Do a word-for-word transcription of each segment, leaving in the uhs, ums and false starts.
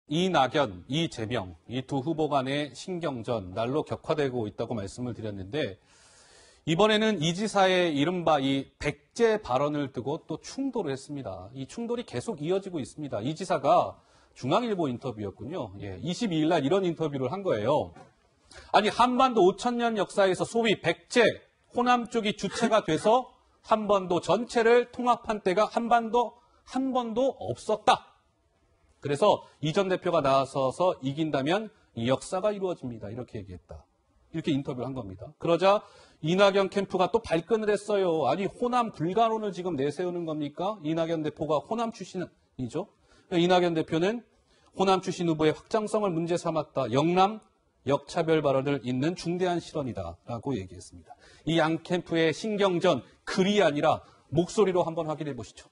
이낙연, 이재명 이 두 후보 간의 신경전 날로 격화되고 있다고 말씀을 드렸는데 이번에는 이 지사의 이른바 이 백제 발언을 두고 또 충돌을 했습니다. 이 충돌이 계속 이어지고 있습니다. 이 지사가 중앙일보 인터뷰였군요. 예, 이십이 일 날 이런 인터뷰를 한 거예요. 아니 한반도 오천 년 역사에서 소위 백제, 호남 쪽이 주체가 돼서 한반도 전체를 통합한 때가 한반도 한 번도 없었다. 그래서 이 전 대표가 나서서 이긴다면 이 역사가 이루어집니다. 이렇게 얘기했다. 이렇게 인터뷰를 한 겁니다. 그러자 이낙연 캠프가 또 발끈을 했어요. 아니 호남 불가론을 지금 내세우는 겁니까? 이낙연 대표가 호남 출신이죠. 이낙연 대표는 호남 출신 후보의 확장성을 문제 삼았다. 영남 역차별 발언을 잇는 중대한 실언이다라고 얘기했습니다. 이 양 캠프의 신경전 글이 아니라 목소리로 한번 확인해 보시죠.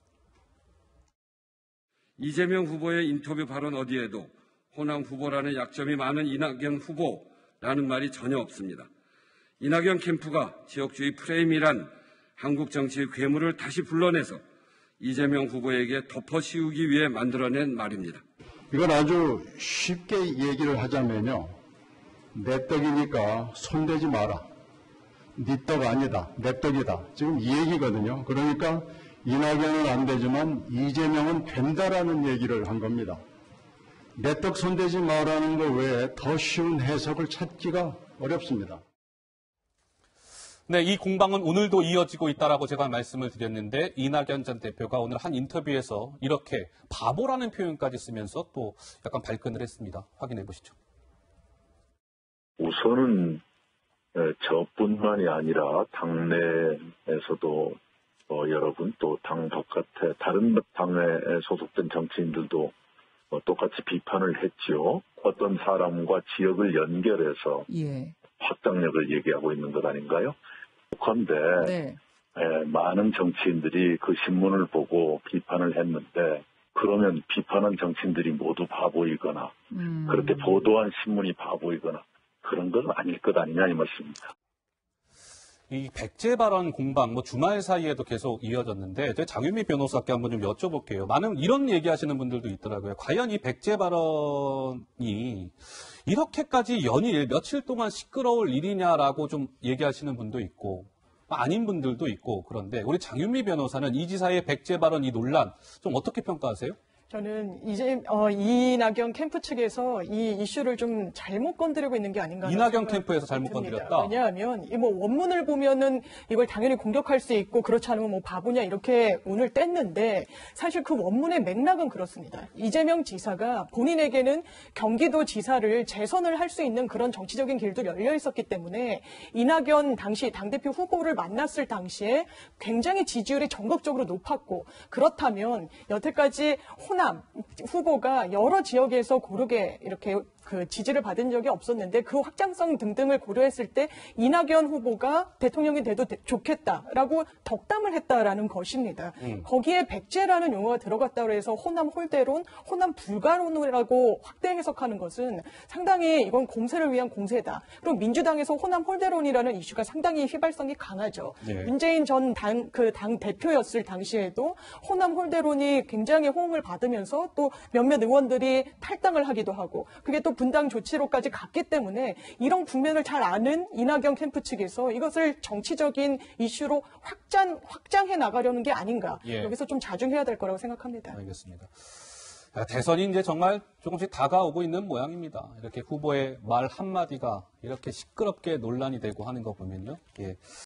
이재명 후보의 인터뷰 발언 어디에도 호남 후보라는 약점이 많은 이낙연 후보라는 말이 전혀 없습니다. 이낙연 캠프가 지역주의 프레임이란 한국 정치의 괴물을 다시 불러내서 이재명 후보에게 덮어씌우기 위해 만들어낸 말입니다. 이건 아주 쉽게 얘기를 하자면요. 내 떡이니까 손대지 마라. 네 떡 아니다. 내 떡이다. 지금 이 얘기거든요. 그러니까 이낙연은 안 되지만 이재명은 된다라는 얘기를 한 겁니다. 내 떡 손대지 마라는 거 외에 더 쉬운 해석을 찾기가 어렵습니다. 네, 이 공방은 오늘도 이어지고 있다라고 제가 말씀을 드렸는데 이낙연 전 대표가 오늘 한 인터뷰에서 이렇게 바보라는 표현까지 쓰면서 또 약간 발끈을 했습니다. 확인해 보시죠. 우선은 저뿐만이 아니라 당내에서도 어, 여러분 또 당 바깥에 다른 당에 소속된 정치인들도 어, 똑같이 비판을 했지요. 어떤 사람과 지역을 연결해서 예. 확장력을 얘기하고 있는 것 아닌가요? 그런데 네. 에, 많은 정치인들이 그 신문을 보고 비판을 했는데 그러면 비판한 정치인들이 모두 바보이거나 음. 그렇게 보도한 신문이 바보이거나 그런 건 아닐 것 아니냐 이 말씀입니다. 이 백제 발언 공방 뭐 주말 사이에도 계속 이어졌는데 제 장윤미 변호사께 한번 좀 여쭤볼게요. 많은 이런 얘기하시는 분들도 있더라고요. 과연 이 백제 발언이 이렇게까지 연일 며칠 동안 시끄러울 일이냐라고 좀 얘기하시는 분도 있고 아닌 분들도 있고 그런데 우리 장윤미 변호사는 이 지사의 백제 발언 이 논란 좀 어떻게 평가하세요? 저는 이제 어, 이낙연 캠프 측에서 이 이슈를 좀 잘못 건드리고 있는 게 아닌가. 이낙연 캠프에서 잘못 듭니다. 건드렸다. 왜냐하면 이 뭐 원문을 보면은 이걸 당연히 공격할 수 있고 그렇지 않으면 뭐 바보냐 이렇게 오늘 뗐는데 사실 그 원문의 맥락은 그렇습니다. 이재명 지사가 본인에게는 경기도 지사를 재선을 할 수 있는 그런 정치적인 길도 열려 있었기 때문에 이낙연 당시 당대표 후보를 만났을 당시에 굉장히 지지율이 전국적으로 높았고 그렇다면 여태까지 호남 후보가 여러 지역에서 고르게 이렇게 그 지지를 받은 적이 없었는데 그 확장성 등등을 고려했을 때 이낙연 후보가 대통령이 돼도 좋겠다라고 덕담을 했다라는 것입니다. 음. 거기에 백제라는 용어가 들어갔다고 해서 호남 홀대론, 호남 불가론이라고 확대 해석하는 것은 상당히 이건 공세를 위한 공세다. 그리고 민주당에서 호남 홀대론이라는 이슈가 상당히 휘발성이 강하죠. 네. 문재인 전 당 그 당 대표였을 당시에도 호남 홀대론이 굉장히 호응을 받으면서 또 몇몇 의원들이 탈당을 하기도 하고 그게 또 분당 조치로까지 갔기 때문에 이런 국면을 잘 아는 이낙연 캠프 측에서 이것을 정치적인 이슈로 확장, 확장해 나가려는 게 아닌가. 예. 여기서 좀 자중해야 될 거라고 생각합니다. 알겠습니다. 대선이 이제 정말 조금씩 다가오고 있는 모양입니다. 이렇게 후보의 말 한마디가 이렇게 시끄럽게 논란이 되고 하는 거 보면요. 예.